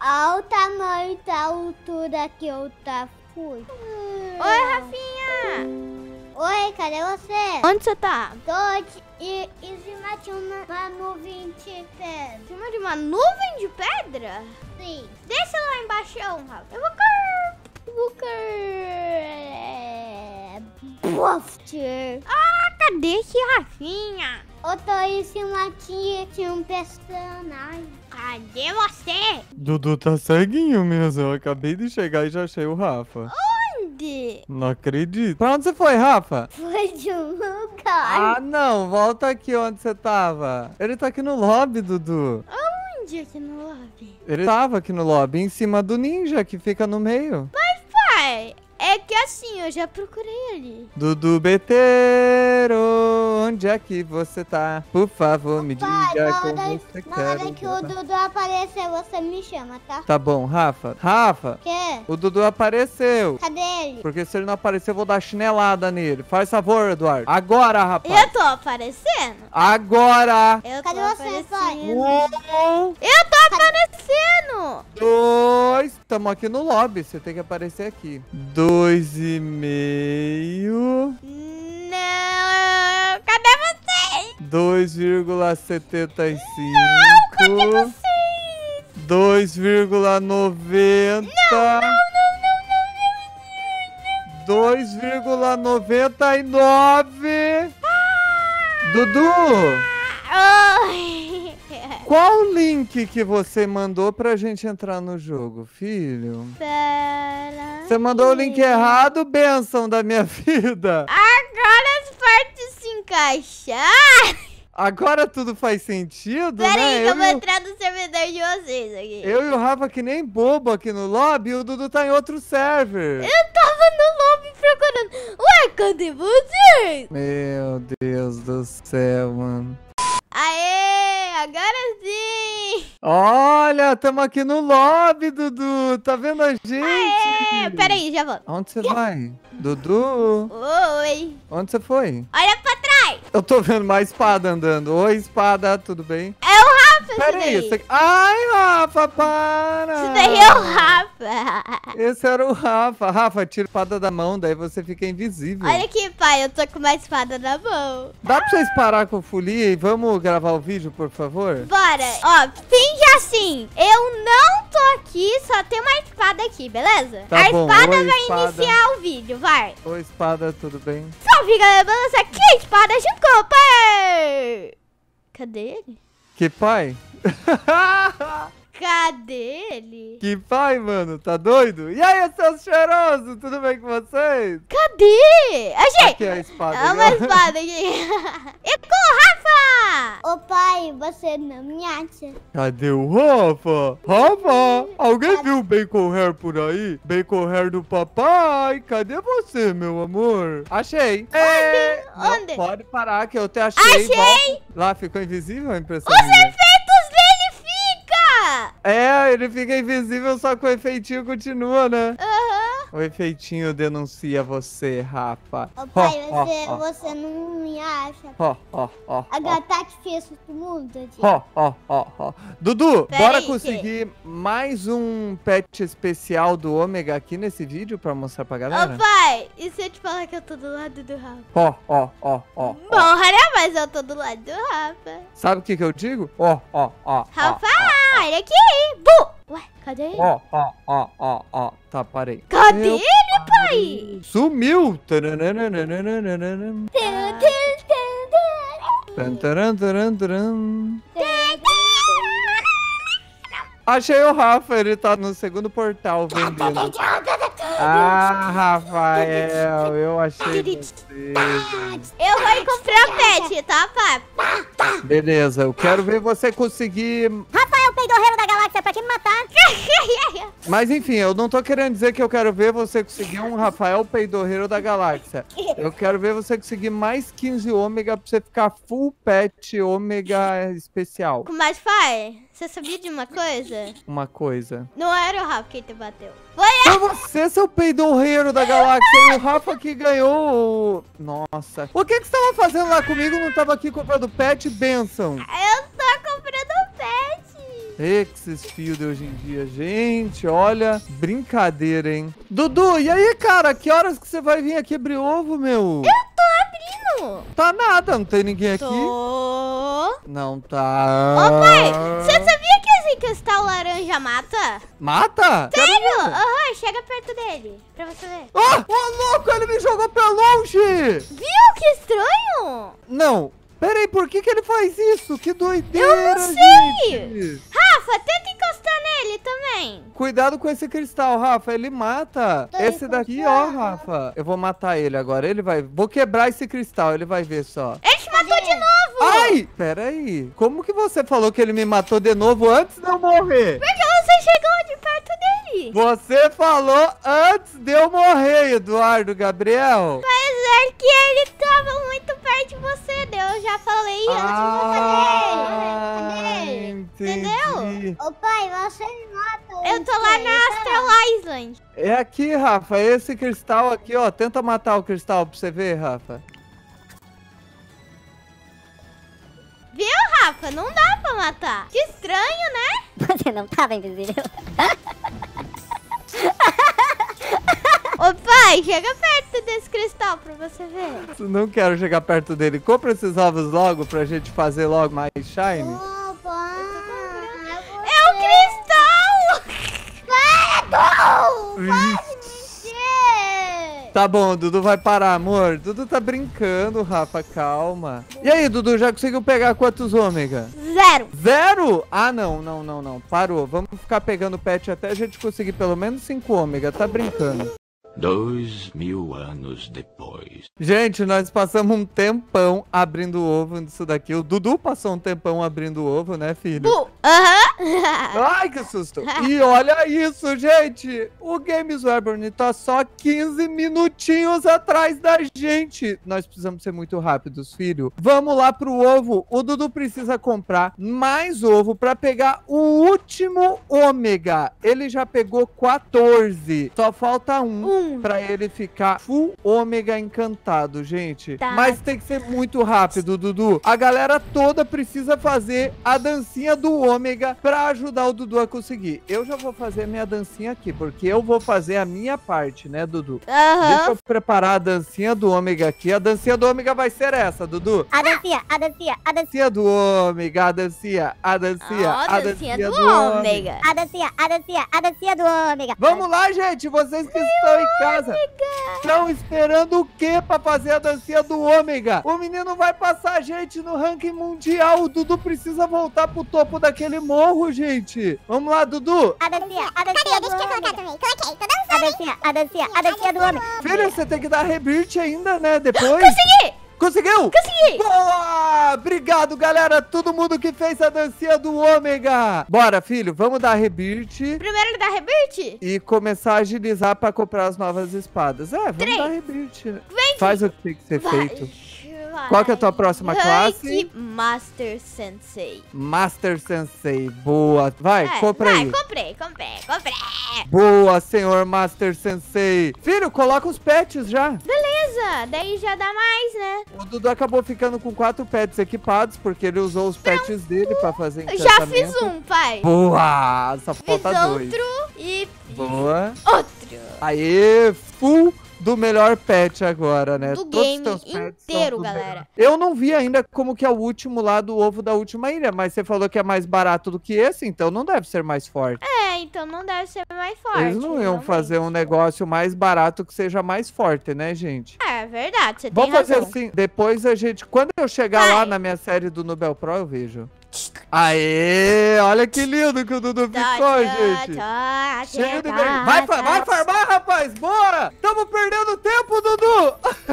ao tamanho da altura que eu fui. Oi, Rafinha. Oi, cadê você? Onde você tá? Tô em cima de uma nuvem de pedra. Em cima de uma nuvem de pedra? Sim. Desce lá embaixo, Rafa. Eu vou cair. Cadê esse Rafinha? Eu tô em cima de um personagem. Cadê você? Dudu tá ceguinho mesmo. Eu acabei de chegar e já achei o Rafa. Onde? Não acredito. Pra onde você foi, Rafa? Foi de um lugar. Ah, não. Volta aqui onde você tava. Ele tá aqui no lobby, Dudu. Onde aqui no lobby? Ele tava aqui no lobby, em cima do ninja que fica no meio. Mas, pai, é que assim, eu já procurei ali. Dudu Beteiro, onde é que você tá? Por favor, me diga como você Na hora quer. que o Dudu aparecer, você me chama, tá? Tá bom, Rafa. Rafa, Quê? o Dudu apareceu. Cadê ele? Porque se ele não aparecer, eu vou dar chinelada nele. Faz favor, Eduardo. Agora, rapaz. Eu tô aparecendo? Agora. Eu Cadê tô você, pai? Um, Eu tô aparecendo! 2. Tamo aqui no lobby. Você tem que aparecer aqui. 2,5. Não! Cadê vocês? 2,75. Cadê vocês? 2,90. Não! 2,99. Dudu, Ai. qual o link que você mandou pra gente entrar no jogo, filho? Pera. Você mandou o link errado, bênção da minha vida. Agora as partes se encaixar. Agora tudo faz sentido, Pera né? aí que eu vou entrar no servidor de vocês aqui. Eu e o Rafa que nem bobo aqui no lobby, e o Dudu tá em outro server. Eu tava no lobby procurando. Ué, cadê vocês? Meu Deus do céu, mano. Aê, agora sim. Olha, tamo aqui no lobby, Dudu. Tá vendo a gente? Aê, pera aí, já volto. Onde você vai? Dudu, Oi. onde você foi? Olha pra trás. Eu tô vendo uma espada andando. Oi, espada, tudo bem? É o Rafa Pera aí, esse daí. ai, Rafa, para! Esse daí é o Rafa. Esse era o Rafa. Rafa, tira a espada da mão, daí você fica invisível. Olha aqui, pai, eu tô com uma espada na mão. Dá pra vocês parar com folia e vamos gravar o vídeo, por favor? Bora. Ó, finge assim. Eu não tô aqui, só tem uma espada aqui, beleza? Tá a bom. espada Oi, vai espada. iniciar o vídeo, vai. Oi, espada, tudo bem? Só fica lembrando essa aqui, a espada de Cooper. Cadê ele? Que pai? Cadê ele? Que pai, mano? Tá doido? E aí, seus cheirosos? Tudo bem com vocês? Cadê? Achei! Aqui é a espada. É uma espada aqui. E com o Rafa! Ô pai, você não me acha? Cadê o Rafa? Rafa! Alguém viu o Bacon Hair por aí? Bacon Hair do papai? Cadê você, meu amor? Achei. Onde? Não, pode parar que eu te achei. Achei! Volta. Lá ficou invisível a impressão Os minha. efeitos dele fica! É, ele fica invisível, só que o efeitinho continua, né? Aham. O efeitinho denuncia você, Rafa. Ô pai, Ó, você não me acha? ó, ó. Agora tá difícil do mundo, gente. Ó. Dudu, Pera bora aí, conseguir mais um pet especial do Ômega aqui nesse vídeo pra mostrar pra galera? Ô pai, e se eu te falar que eu tô do lado do Rafa? Ó. Bom, né? Mas eu tô do lado do Rafa. Sabe o que eu digo? Ó. Rafa, olha aqui. Bu! Ué, cadê ele? Ó. Tá, parei. Cadê Eu ele, pai? Sumiu! Achei o Rafa, ele tá no segundo portal vendendo. Ah, Rafael, eu achei você. Eu vou ir comprar pet, tá, pai? Beleza, eu quero ver você conseguir. Rafael, peidorreiro da galáxia, pra te me matar. Mas enfim, eu não tô querendo dizer que eu quero ver você conseguir um Rafael Peidorreiro da Galáxia. Eu quero ver você conseguir mais 15 ômega pra você ficar full pet ômega especial. Mas, pai, você sabia de uma coisa? Uma coisa. Não era o Rafa quem te bateu. Foi Foi você, seu peidorreiro da galáxia, e o Rafa que ganhou. Nossa. O que você tava fazendo lá comigo? Não tava aqui comprando pet, benção. eu tô comprando pet. Esses fios de hoje em dia, gente, olha, brincadeira, hein? Dudu, e aí, cara, que horas que você vai vir aqui abrir ovo, meu? Abrindo. Tá nada, não tem ninguém aqui? Tô. Não tá. Ô, pai, você sabia que esse cristal laranja mata? Mata? Sério? Aham, chega perto dele, pra você ver. Ah, ô louco, ele me jogou pra longe! Viu? Que estranho. Não, peraí, por que ele faz isso? Que doideira, Eu não sei. gente. Rafa, tenta encostar nele também. Cuidado com esse cristal, Rafa, ele mata. Tô Esse daqui, ó, encostando. Rafa. Eu vou matar ele agora, ele vai... Vou quebrar esse cristal, ele vai ver só. Ele te matou de novo. Ai, peraí. Como que você falou que ele me matou de novo antes de eu morrer? Porque você chegou de perto dele. Você falou antes de eu morrer, Eduardo Gabriel. Mas é que ele tava muito perto de você, eu já falei Entendi. Entendeu? Ô pai, você me mata. Eu tô lá na Astral Island. É aqui, Rafa, esse cristal aqui, ó. Tenta matar o cristal pra você ver, Rafa. Viu, Rafa? Não dá pra matar. Que estranho, né? Você não tava invisível. Ô pai, chega perto desse cristal pra você ver. Não quero chegar perto dele. Compra esses ovos logo pra gente fazer logo mais shine. Opa! É o cristal! Tá bom, Dudu vai parar, amor. Dudu tá brincando, Rafa, calma. E aí, Dudu, já conseguiu pegar quantos ômega? 0. 0? Ah, não. Parou. Vamos ficar pegando pet até a gente conseguir pelo menos 5 ômega. Tá brincando. 2000 anos depois. Gente, nós passamos um tempão abrindo ovo nisso daqui. O Dudu passou um tempão abrindo ovo, né, filho? Aham. Ai, que susto. E olha isso, gente. O Games Webber tá só 15 minutinhos atrás da gente. Nós precisamos ser muito rápidos, filho. Vamos lá pro ovo. O Dudu precisa comprar mais ovo pra pegar o último ômega. Ele já pegou 14. Só falta um pra ele ficar full ômega encantado, gente. Tá. Mas tem que ser muito rápido, Dudu. A galera toda precisa fazer a dancinha do ômega pra ajudar o Dudu a conseguir. Eu já vou fazer minha dancinha aqui, porque eu vou fazer a minha parte, né, Dudu? Deixa Aham. eu preparar a dancinha do ômega aqui. A dancinha do ômega vai ser essa, Dudu. A dancinha, a dancinha, a dancinha. Dancinha do ômega, a dancinha, a dancinha, Ó, a dancinha dancinha do do ômega. ômega. A dancinha, a dancinha, a dancinha do ômega. Vamos lá, gente, vocês que estão em casa. Estão esperando o quê pra fazer a dancinha do ômega? O menino vai passar a gente no ranking mundial. O Dudu precisa voltar pro topo daquele morro, gente. Vamos lá, Dudu. A dancinha, a dancinha do ômega. Coloquei, tô dançando. A dancinha, a dancinha, a dancinha do ômega. Filho, você tem que dar rebirth ainda, né? Depois. Consegui! Conseguiu? Consegui! Boa! Obrigado, galera. Todo mundo que fez a dancinha do ômega. Bora, filho. Vamos dar rebirth Primeiro da Rebirth? e começar a agilizar pra comprar as novas espadas. É, vamos dar rebirth. Faz o que tem que ser feito. Qual que é a tua próxima classe? Master Sensei. Master Sensei. Boa. Vai, compra aí. Comprei. Boa, senhor Master Sensei. Filho, coloca os pets já. Beleza, daí já dá mais, né? O Dudu acabou ficando com 4 pets equipados, porque ele usou os pets dele pra fazer Eu encantamento. já fiz um, pai. Boa, só Fiz falta 2. outro e Boa. outro. Aê, full do melhor pet agora, né? Do Todos os game teus pets são inteiro, do galera. melhor. Eu não vi ainda como que é o último lá do ovo da última ilha, mas você falou que é mais barato do que esse, então não deve ser mais forte. É, então não deve ser mais forte. Eles não iam realmente. fazer um negócio mais barato que seja mais forte, né, gente? É verdade, você tem Vamos fazer razão. assim, depois a gente, quando eu chegar Vai. lá na minha série do Nubel Pro, eu vejo. Aê, olha que lindo que o Dudu ficou, gente. Cheio de bem. Vai farmar, rapaz, bora! Tamo perdendo tempo, Dudu!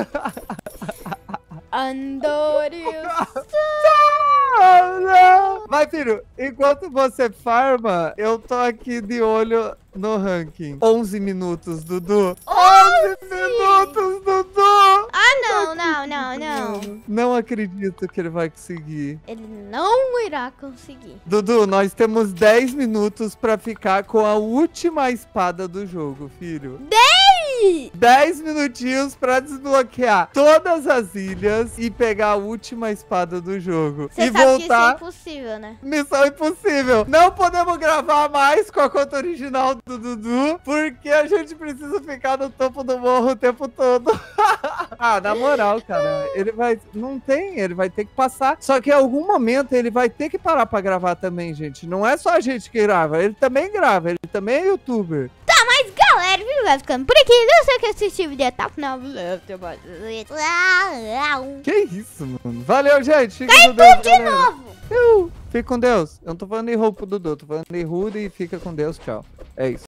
Andorius. Vai, filho, enquanto você farma, eu tô aqui de olho no ranking. 11 minutos, Dudu. 11 minutos, Dudu! Ah, não. Não acredito que ele vai conseguir. Ele não irá conseguir. Dudu, nós temos 10 minutos pra ficar com a última espada do jogo, filho. 10? 10 minutinhos pra desbloquear todas as ilhas e pegar a última espada do jogo. Você E sabe que isso é voltar. impossível, né? Missão impossível. Não podemos gravar mais com a conta original do Dudu, porque a gente precisa ficar no topo do morro o tempo todo. Ah, na moral, cara, ele vai... Não tem, ele vai ter que passar. Só que em algum momento ele vai ter que parar pra gravar também, gente. Não é só a gente que grava, ele também grava, ele também é youtuber. Mas galera, o vídeo vai ficando por aqui. Não sei que assistiu o vídeo até o final. Que isso, mano. Valeu, gente. Fica com Deus, De galera. novo. Fica com Deus. Eu não tô falando em roupa pro Dudu, tô falando em rude e fica com Deus. Tchau. É isso.